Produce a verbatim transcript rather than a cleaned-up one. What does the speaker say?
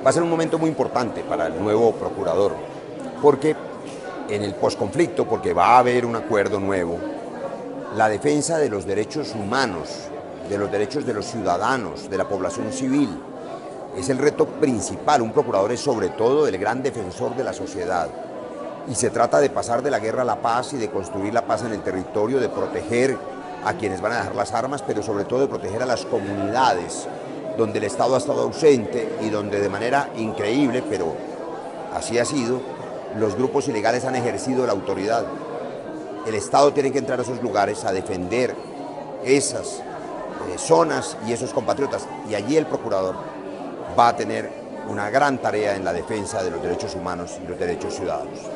Va a ser un momento muy importante para el nuevo procurador, porque en el posconflicto, porque va a haber un acuerdo nuevo, la defensa de los derechos humanos, de los derechos de los ciudadanos, de la población civil, es el reto principal. Un procurador es sobre todo el gran defensor de la sociedad. Y se trata de pasar de la guerra a la paz y de construir la paz en el territorio, de proteger a quienes van a dejar las armas, pero sobre todo de proteger a las comunidades donde el Estado ha estado ausente y donde de manera increíble, pero así ha sido, los grupos ilegales han ejercido la autoridad. El Estado tiene que entrar a esos lugares a defender esas eh, zonas y esos compatriotas, y allí el procurador va a tener una gran tarea en la defensa de los derechos humanos y los derechos ciudadanos.